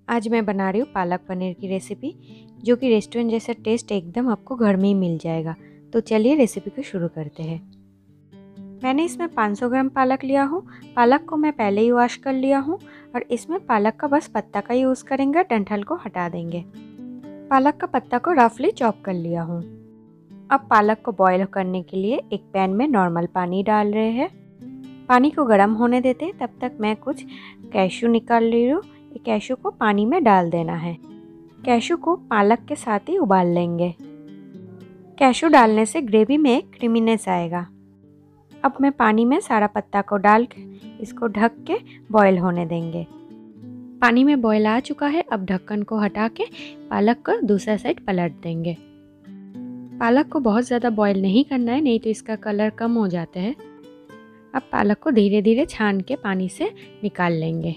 आज मैं बना रही हूँ पालक पनीर की रेसिपी, जो कि रेस्टोरेंट जैसा टेस्ट एकदम आपको घर में ही मिल जाएगा। तो चलिए रेसिपी को शुरू करते हैं। मैंने इसमें 500 ग्राम पालक लिया हूँ। पालक को मैं पहले ही वॉश कर लिया हूँ और इसमें पालक का बस पत्ता का यूज़ करेंगे, डंठल को हटा देंगे। पालक का पत्ता को रफली चॉप कर लिया हूँ। अब पालक को बॉईल करने के लिए एक पैन में नॉर्मल पानी डाल रहे हैं। पानी को गर्म होने देते हैं, तब तक मैं कुछ कैशू निकाल रही हूँ। कैशू को पानी में डाल देना है। कैशू को पालक के साथ ही उबाल लेंगे। कैशू डालने से ग्रेवी में एक क्रीमीनेस आएगा। अब मैं पानी में सारा पत्ता को डाल के इसको ढक के बॉईल होने देंगे। पानी में बॉईल आ चुका है। अब ढक्कन को हटा के पालक को दूसरा साइड पलट देंगे। पालक को बहुत ज़्यादा बॉईल नहीं करना है, नहीं तो इसका कलर कम हो जाता है। अब पालक को धीरे धीरे छान के पानी से निकाल लेंगे।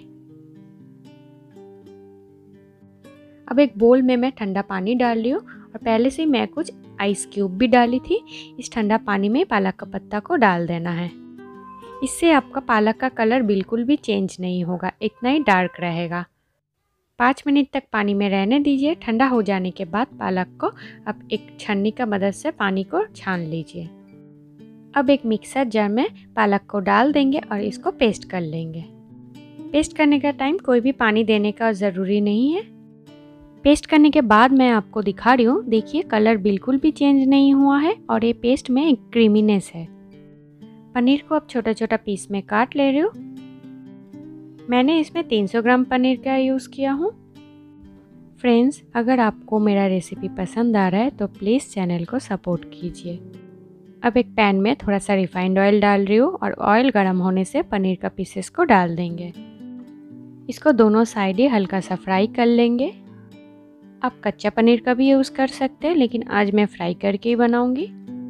अब एक बोल में मैं ठंडा पानी डाल रही हूँ और पहले से ही मैं कुछ आइस क्यूब भी डाली थी। इस ठंडा पानी में पालक का पत्ता को डाल देना है। इससे आपका पालक का कलर बिल्कुल भी चेंज नहीं होगा, इतना ही डार्क रहेगा। 5 मिनट तक पानी में रहने दीजिए। ठंडा हो जाने के बाद पालक को अब एक छन्नी का मदद से पानी को छान लीजिए। अब एक मिक्सर जार में पालक को डाल देंगे और इसको पेस्ट कर लेंगे। पेस्ट करने का टाइम कोई भी पानी देने का ज़रूरी नहीं है। पेस्ट करने के बाद मैं आपको दिखा रही हूँ, देखिए कलर बिल्कुल भी चेंज नहीं हुआ है और ये पेस्ट में एक क्रीमीनेस है। पनीर को अब छोटा छोटा पीस में काट ले रही हूँ। मैंने इसमें 300 ग्राम पनीर का यूज़ किया हूँ। फ्रेंड्स, अगर आपको मेरा रेसिपी पसंद आ रहा है तो प्लीज़ चैनल को सपोर्ट कीजिए। अब एक पैन में थोड़ा सा रिफाइंड ऑयल डाल रही हूँ और ऑयल गर्म होने से पनीर का पीसेस को डाल देंगे। इसको दोनों साइड ही हल्का सा फ्राई कर लेंगे। आप कच्चा पनीर का भी यूज़ कर सकते हैं, लेकिन आज मैं फ्राई करके ही बनाऊंगी।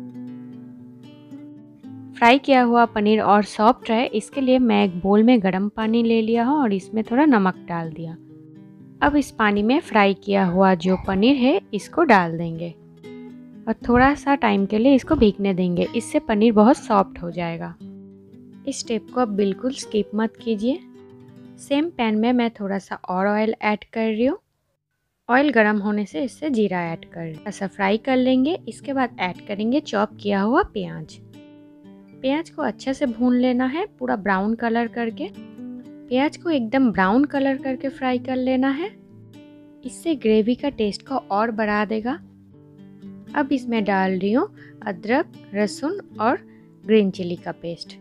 फ्राई किया हुआ पनीर और सॉफ्ट रहे, इसके लिए मैं एक बोल में गर्म पानी ले लिया हूँ और इसमें थोड़ा नमक डाल दिया। अब इस पानी में फ्राई किया हुआ जो पनीर है इसको डाल देंगे और थोड़ा सा टाइम के लिए इसको भीगने देंगे। इससे पनीर बहुत सॉफ्ट हो जाएगा। इस स्टेप को अब बिल्कुल स्किप मत कीजिए। सेम पैन में मैं थोड़ा सा और ऑयल ऐड कर रही हूँ। ऑयल गर्म होने से इससे जीरा ऐड कर ऐसा फ्राई कर लेंगे। इसके बाद ऐड करेंगे चॉप किया हुआ प्याज। प्याज को अच्छे से भून लेना है, पूरा ब्राउन कलर करके। प्याज को एकदम ब्राउन कलर करके फ्राई कर लेना है। इससे ग्रेवी का टेस्ट को और बढ़ा देगा। अब इसमें डाल रही हूँ अदरक, लहसुन और ग्रीन चिली का पेस्ट।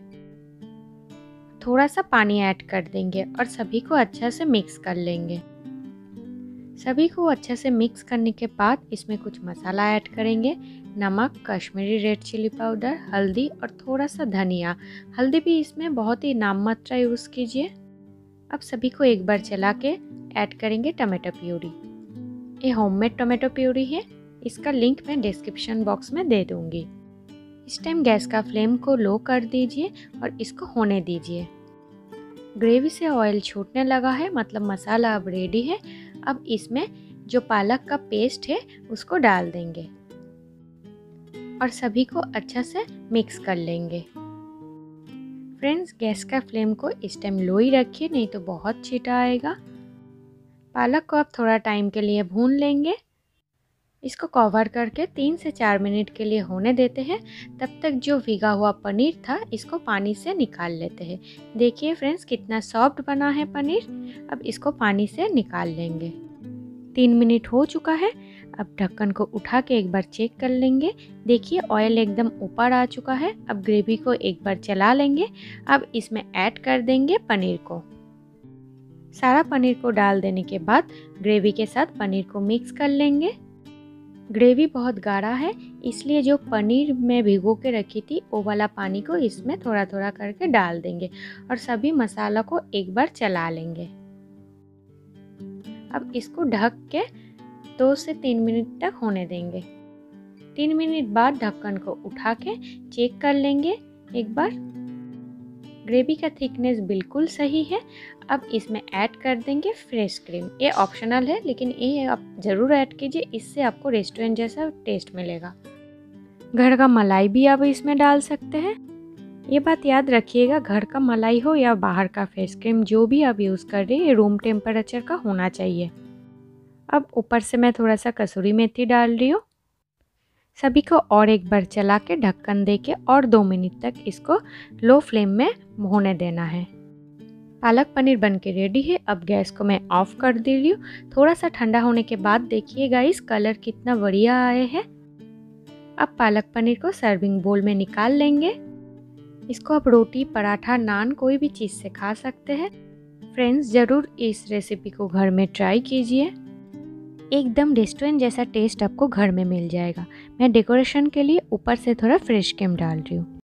थोड़ा सा पानी ऐड कर देंगे और सभी को अच्छे से मिक्स कर लेंगे। सभी को अच्छे से मिक्स करने के बाद इसमें कुछ मसाला ऐड करेंगे। नमक, कश्मीरी रेड चिली पाउडर, हल्दी और थोड़ा सा धनिया। हल्दी भी इसमें बहुत ही नाम मात्रा यूज़ कीजिए। अब सभी को एक बार चला के ऐड करेंगे टमाटो प्यूरी। ये होममेड टमाटो प्यूरी है, इसका लिंक मैं डिस्क्रिप्शन बॉक्स में दे दूँगी। इस टाइम गैस का फ्लेम को लो कर दीजिए और इसको होने दीजिए। ग्रेवी से ऑयल छूटने लगा है, मतलब मसाला अब रेडी है। अब इसमें जो पालक का पेस्ट है उसको डाल देंगे और सभी को अच्छा से मिक्स कर लेंगे। फ्रेंड्स, गैस का फ्लेम को इस टाइम लो ही रखिए, नहीं तो बहुत छींटा आएगा। पालक को अब थोड़ा टाइम के लिए भून लेंगे। इसको कवर करके 3 से 4 मिनट के लिए होने देते हैं। तब तक जो भीगा हुआ पनीर था इसको पानी से निकाल लेते हैं। देखिए फ्रेंड्स, कितना सॉफ्ट बना है पनीर। अब इसको पानी से निकाल लेंगे। 3 मिनट हो चुका है। अब ढक्कन को उठा के एक बार चेक कर लेंगे। देखिए ऑयल एकदम ऊपर आ चुका है। अब ग्रेवी को एक बार चला लेंगे। अब इसमें ऐड कर देंगे पनीर को। सारा पनीर को डाल देने के बाद ग्रेवी के साथ पनीर को मिक्स कर लेंगे। ग्रेवी बहुत गाढ़ा है, इसलिए जो पनीर में भिगो के रखी थी वो वाला पानी को इसमें थोड़ा थोड़ा करके डाल देंगे और सभी मसाला को एक बार चला लेंगे। अब इसको ढक के 2 से 3 मिनट तक होने देंगे। 3 मिनट बाद ढक्कन को उठा के चेक कर लेंगे एक बार। ग्रेवी का थिकनेस बिल्कुल सही है। अब इसमें ऐड कर देंगे फ्रेश क्रीम। ये ऑप्शनल है, लेकिन ये आप ज़रूर ऐड कीजिए, इससे आपको रेस्टोरेंट जैसा टेस्ट मिलेगा। घर का मलाई भी आप इसमें डाल सकते हैं। ये बात याद रखिएगा, घर का मलाई हो या बाहर का फेस क्रीम, जो भी आप यूज़ कर रहे हैं रूम टेम्परेचर का होना चाहिए। अब ऊपर से मैं थोड़ा सा कसूरी मेथी डाल रही हूँ। सभी को और एक बार चला के ढक्कन दे के और 2 मिनट तक इसको लो फ्लेम में होने देना है। पालक पनीर बनके रेडी है। अब गैस को मैं ऑफ कर दे रही हूँ। थोड़ा सा ठंडा होने के बाद देखिए गाइस, कलर कितना बढ़िया आए हैं। अब पालक पनीर को सर्विंग बोल में निकाल लेंगे। इसको आप रोटी, पराठा, नान कोई भी चीज़ से खा सकते हैं। फ्रेंड्स, ज़रूर इस रेसिपी को घर में ट्राई कीजिए। एकदम रेस्टोरेंट जैसा टेस्ट आपको घर में मिल जाएगा। मैं डेकोरेशन के लिए ऊपर से थोड़ा फ्रेश क्रीम डाल रही हूँ।